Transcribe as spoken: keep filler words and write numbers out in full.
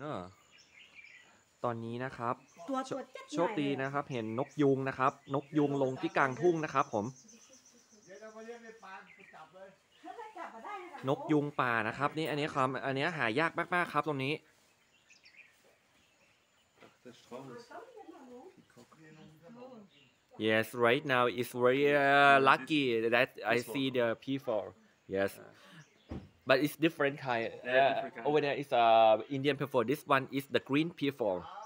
เนอะตอนนี้นะครับตัวตัวเจ็ดโชคดีนะครับ เห็นนกยุงนะครับ นกยุงลงที่กลางทุ่งนะครับผม นกยุงป่านะครับ นี่อันนี้ครับอันนี้หายากมากๆครับตรงนี้ Yes, right now it's very uh, lucky that I see the people. Yes, but it's different kind. Yeah, Yeah, different kind. over there is uh Indian people. This one is the green people.